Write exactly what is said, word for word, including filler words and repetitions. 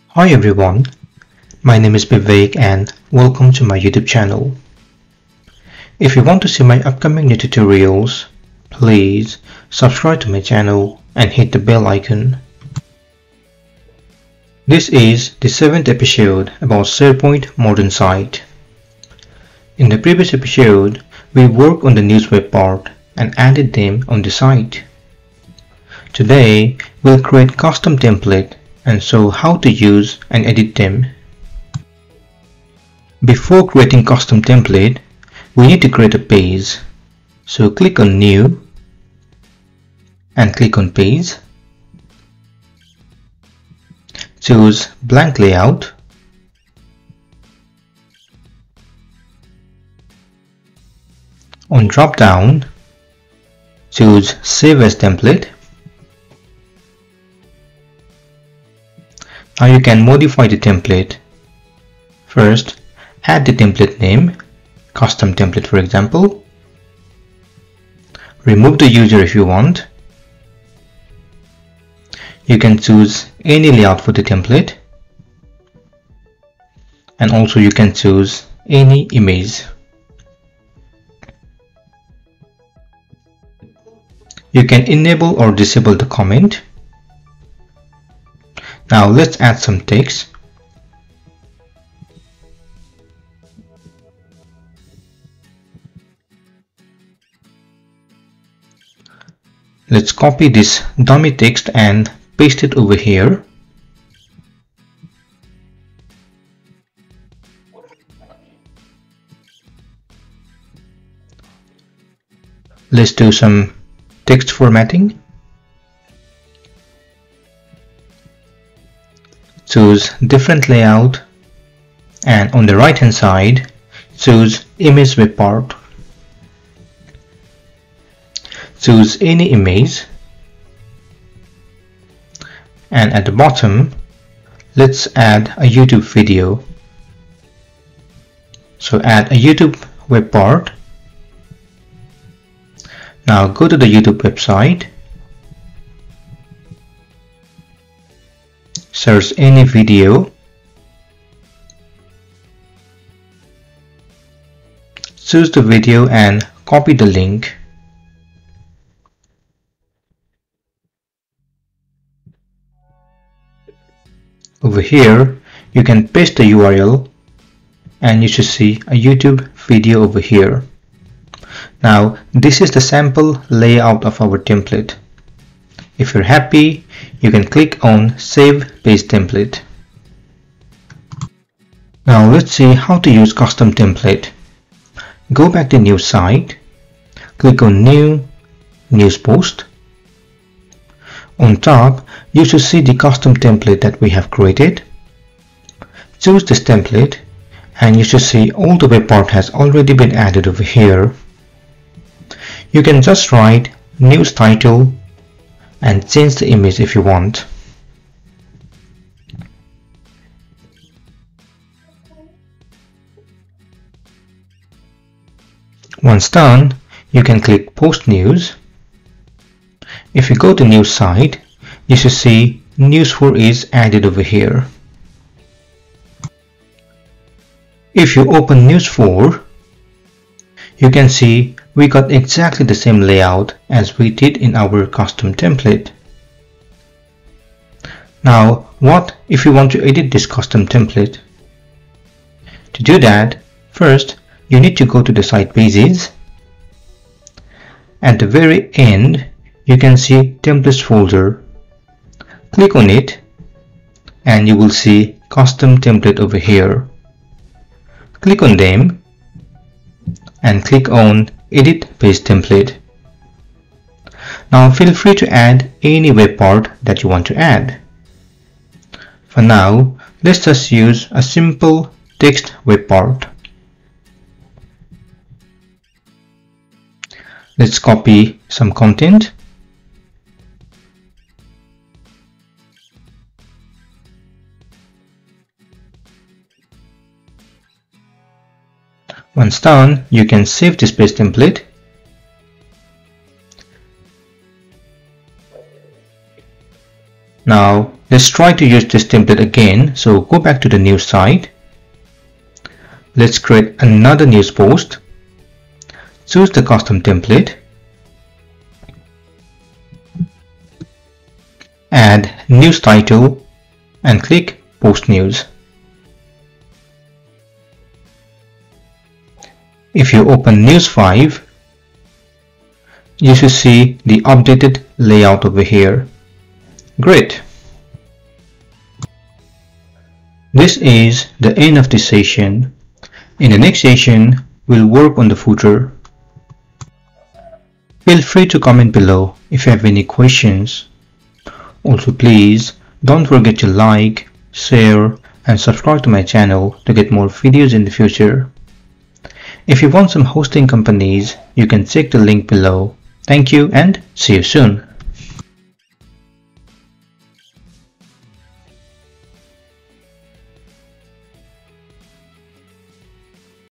Hi everyone, my name is Vivek and welcome to my YouTube channel. If you want to see my upcoming new tutorials, please subscribe to my channel and hit the bell icon. This is the seventh episode about SharePoint Modern Site. In the previous episode, we worked on the news web part and added them on the site. Today, we'll create custom template and show how to use and edit them. Before creating custom template, we need to create a page. So click on New and click on Page. Choose Blank Layout. On drop down, choose Save as Template. Now you can modify the template. First, add the template name, custom template for example. Remove the user if you want. You can choose any layout for the template. And also you can choose any image. You can enable or disable the comment. Now let's add some text. Let's copy this dummy text and paste it over here. Let's do some text formatting. Choose different layout and on the right hand side choose image web part. Choose any image and at the bottom let's add a YouTube video. So add a YouTube web part. Now go to the YouTube website. Search any video. Choose the video and copy the link. Over here, you can paste the U R L and you should see a YouTube video over here. Now, this is the sample layout of our template. If you're happy, you can click on Save Page Template. Now let's see how to use custom template. Go back to News site, click on New, News Post. On top, you should see the custom template that we have created. Choose this template and you should see all the web part has already been added over here. You can just write news title and change the image if you want. Once done, you can click Post News. If you go to News site, you should see News for is added over here. If you open News for, you can see we got exactly the same layout as we did in our custom template. Now, what if you want to edit this custom template? To do that, first you need to go to the site pages. At the very end, you can see Templates folder. Click on it and you will see Custom Template over here. Click on them and click on Edit Page Template. Now feel free to add any web part that you want to add. For now, let's just use a simple text web part. Let's copy some content. Once done, you can save this page template. Now Let's try to use this template again. So go back to the news site. Let's create another news post. Choose the custom template. Add news title and click Post News. If you open News five, you should see the updated layout over here. Great! This is the end of this session. In the next session, we'll work on the footer. Feel free to comment below if you have any questions. Also, please don't forget to like, share, and subscribe to my channel to get more videos in the future. If you want some hosting companies, you can check the link below. Thank you and see you soon.